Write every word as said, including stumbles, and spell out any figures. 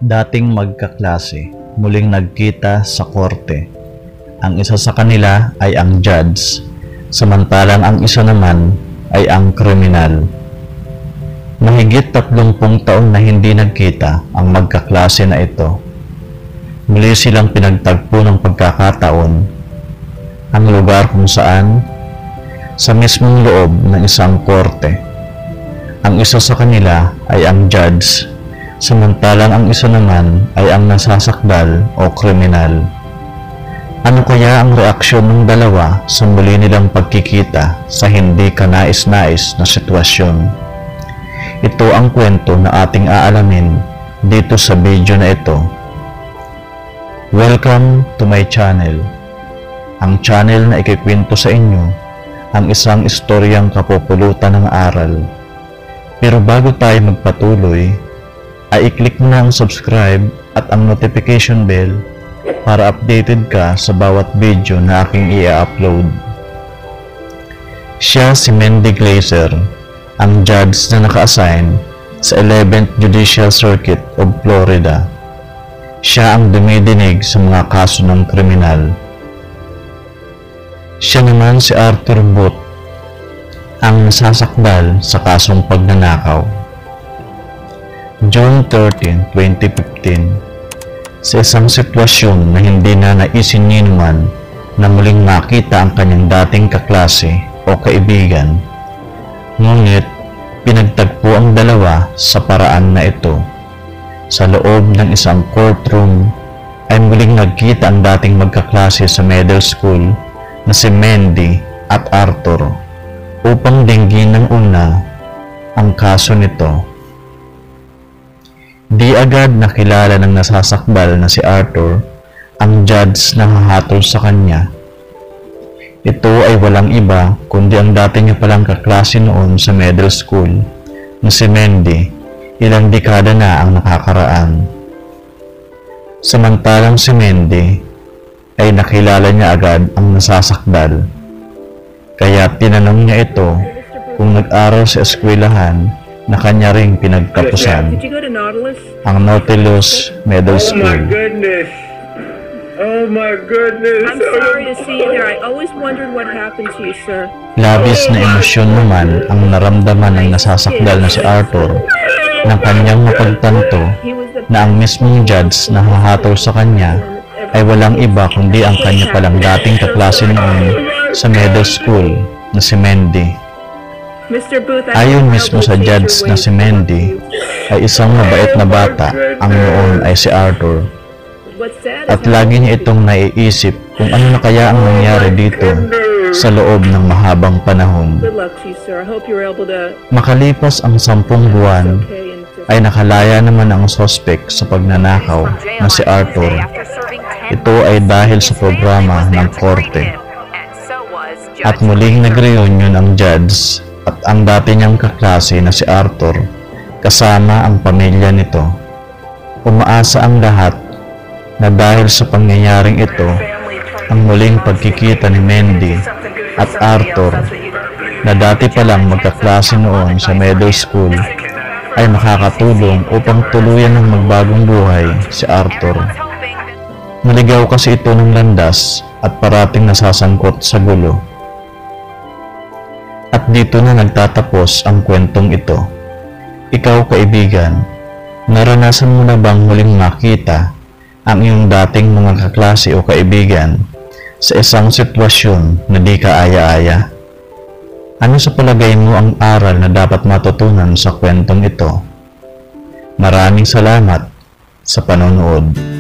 Dating magkaklase, muling nagkita sa korte. Ang isa sa kanila ay ang judge, samantalang ang isa naman ay ang kriminal. Mahigit tatlumpung taon na hindi nagkita ang magkaklase na ito. Muli silang pinagtagpo ng pagkakataon, ang lugar kung saan, sa mismong loob ng isang korte. Ang isa sa kanila ay ang judge, samantalang ang isa naman ay ang nasasakdal o kriminal. Ano kaya ang reaksyon ng dalawa sa muli nilang pagkikita sa hindi kanais-nais na sitwasyon? Ito ang kwento na ating aalamin dito sa video na ito. Welcome to my channel, ang channel na ikikwento sa inyo ang isang istoryang kapupulutan ng aral. Pero bago tayo magpatuloy, ay i-click mo na ang subscribe at ang notification bell para updated ka sa bawat video na aking i-upload. Siya si Mendy Glazer, ang judge na naka-assign sa eleventh Judicial Circuit of Florida. Siya ang dumidinig sa mga kaso ng kriminal. Siya naman si Arthur Booth, ang nasasakdal sa kasong pagnanakaw. June thirteenth, twenty fifteen, sa isang sitwasyon na hindi na naisin ni naman na muling makita ang kanyang dating kaklase o kaibigan. Ngunit pinagtagpo ang dalawa sa paraan na ito. Sa loob ng isang courtroom ay muling nagkita ang dating magkaklase sa middle school na si Mendy at Arthur upang dinggin ng una ang kaso nito. Di agad nakilala ng nasasakdal na si Arthur ang judge na hahatol sa kanya. Ito ay walang iba kundi ang dati niya palang kaklase noon sa middle school na si Mendy, ilang dekada na ang nakakaraan. Samantalang si Mendy ay nakilala niya agad ang nasasakdal. Kaya tinanong niya ito kung nag-aral sa eskwelahan na kanya ring pinagtapusan, ang Nautilus Middle School. Oh my goodness! Oh my goodness! I'm sorry to see you there. I always wondered what happened to you, sir. Labis na emosyon naman ang naramdaman ng nasasakdal na si Arthur nang kanyang mapagtanto na ang mismong judge na hahatol sa kanya ay walang iba kundi ang kanya palang dating kaklase noon sa middle school na si Mendy. Mister Booth, I Ayon don't know mismo how sa to judge take your na way si Mendy ay isang mabait na bata, ang noon ay si Arthur. What's sad At is lagi niya itong naiisip kung ano na kaya ang nangyari dito sa loob ng mahabang panahon. good luck to you, sir. I hope you're able to Makalipas ang sampung buwan, okay and just ay nakalaya naman ang sospek sa pagnanakaw na si Arthur. Ito ay dahil sa programa ng korte. At muling nag-reunion ang judge at ang dati niyang kaklase na si Arthur kasama ang pamilya nito. Umaasa ang lahat na dahil sa pangyayaring ito, ang muling pagkikita ni Mendy at Arthur na dati palang magkaklase noon sa middle school ay makakatulong upang tuluyan ng magbagong buhay si Arthur. Naligaw kasi ito ng landas at parating nasasangkot sa gulo. At dito na nagtatapos ang kwentong ito. Ikaw, kaibigan, naranasan mo na bang muling makita ang iyong dating mga kaklase o kaibigan sa isang sitwasyon na di ka aya-aya? Ano sa palagay mo ang aral na dapat matutunan sa kwentong ito? Maraming salamat sa panonood.